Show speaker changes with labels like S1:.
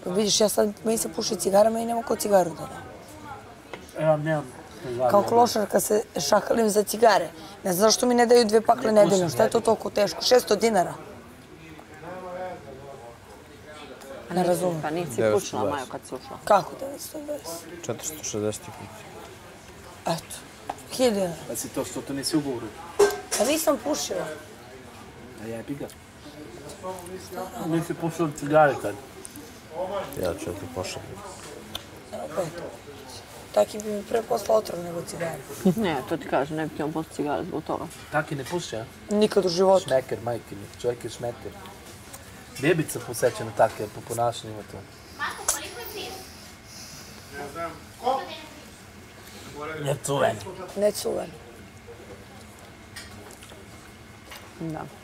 S1: Vidiš, ja sad, meni se puši cigara, meni nema ko cigaru da da.
S2: Ja nemam.
S1: Kao klošarka se šakalim za cigare. Ne znam zašto mi ne daju 2 pakle nedeljno, šta je to toliko teško? 600 dinara. Ne razumem.
S3: Pa nisi pušila, Majo, kad si ušla.
S1: Kako 920?
S4: 460 kući.
S1: Eto, 1000 dinara.
S2: Pa si to što to nisi ugovoru.
S1: Pa nisam pušila.
S2: A jebi ga. Nisi pušila cigare tad.
S4: Ja ću ti pošaljem.
S1: Opet. Taki bi mi pre poslao otrov nego cigare.
S3: Ne, to ti kažem, ne bi ti on posto cigare zbog toga.
S2: Taki ne puši, a?
S1: Nikad u životu.
S2: Šmeker, majke mi. Čovjek je šmeker. Bebica poseća na takve po ponašanju ima to.
S5: Marko, koliko je pije?
S6: Ne znam. Ko?
S2: Ne cuven.
S1: Ne cuvan.
S3: Da.